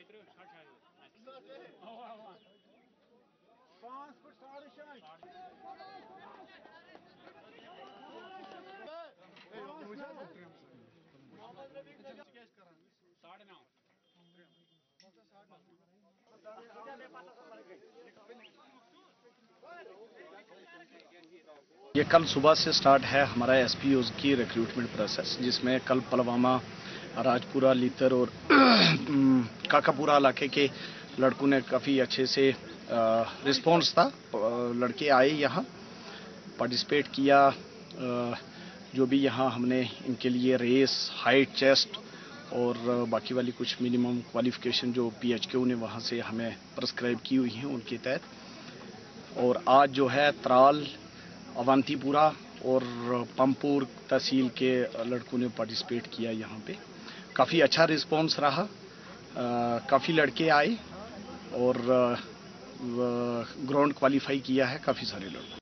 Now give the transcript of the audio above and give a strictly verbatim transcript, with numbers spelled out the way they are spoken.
ये कल सुबह से स्टार्ट है हमारा एसपीओज की रिक्रूटमेंट प्रोसेस, जिसमें कल पुलवामा, राजपुरा, लीतर और काकापुरा इलाके के लड़कों ने काफ़ी अच्छे से रिस्पांस था। लड़के आए यहाँ पार्टिसिपेट किया। आ, जो भी यहाँ हमने इनके लिए रेस, हाइट, चेस्ट और बाकी वाली कुछ मिनिमम क्वालिफिकेशन जो पीएचक्यू ने वहाँ से हमें प्रिस्क्राइब की हुई हैं उनके तहत। और आज जो है त्राल, अवंतीपुरा और पंपुर तहसील के लड़कों ने पार्टिसिपेट किया। यहाँ पे काफ़ी अच्छा रिस्पांस रहा। काफ़ी लड़के आए और ग्राउंड क्वालिफाई किया है काफ़ी सारे लड़कों।